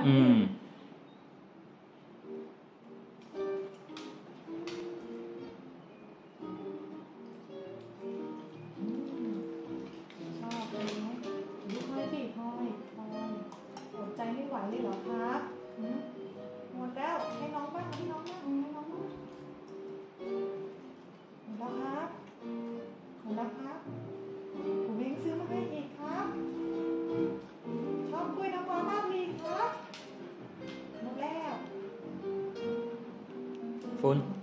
อืมชอบเลยไหมดูพลอยสิพลอยอดใจไม่ไหวเลยเหรอครับหมดแล้วให้น้องบ้างให้น้องบ้างให้น้องบ้างหมดแล้วครับหมดแล้วครับผมเองซื้อมาให้อีกครับชอบกล้วยน้ำว้ามากเลยครับหมดแล้วฝุ่น